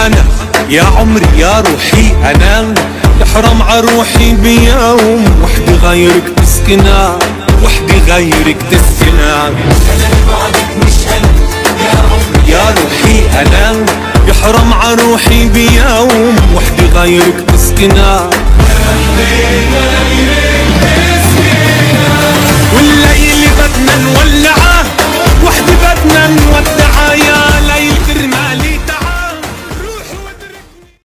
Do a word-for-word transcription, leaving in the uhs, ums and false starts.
أنا يا عمري يا روحي أنا يحرم عروحي بيوم وحدي غيرك تسكنها، وحدي غيرك تسكنها. أنا بعدك مش أنا يا عمري يا روحي أنا يحرم عروحي بيوم وحدي غيرك تسكنها. والليل بدنا نولع